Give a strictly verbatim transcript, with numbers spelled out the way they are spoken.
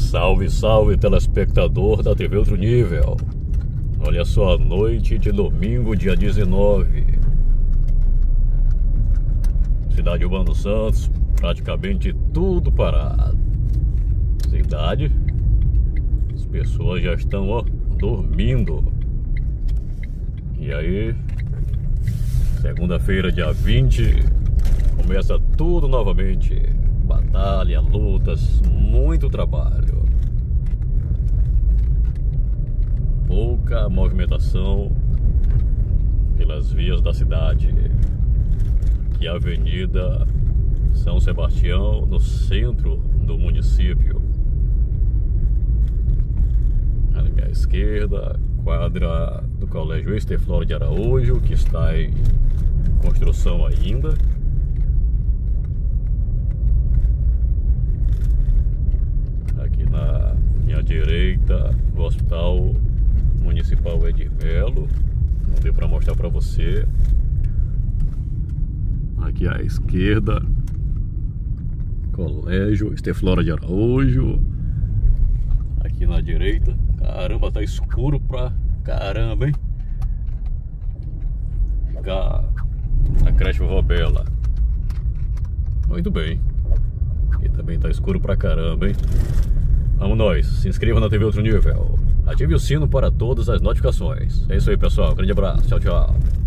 Salve, salve, telespectador da T V Outro Nível. Olha só, a noite de domingo, dia dezenove. Cidade Urbana dos Santos, praticamente tudo parado. Cidade, as pessoas já estão, ó, dormindo. E aí, segunda-feira, dia vinte, começa tudo novamente. Batalha, lutas, muito trabalho. Pouca movimentação pelas vias da cidade. E a Avenida São Sebastião, no centro do município. Ali à esquerda, quadra do Colégio Esteflório de Araújo, que está em construção ainda. Aqui na minha direita, o Hospital Municipal Edir Melo. Não deu para mostrar para você. Aqui à esquerda, Colégio Esteflório de Araújo. Aqui na direita, caramba, tá escuro pra caramba, hein? Cá, a creche Robela. Muito bem. Aqui também tá escuro pra caramba, hein? Vamos nós, se inscreva na T V Outro Nível. Ative o sino para todas as notificações. É isso aí, pessoal, grande abraço, tchau, tchau.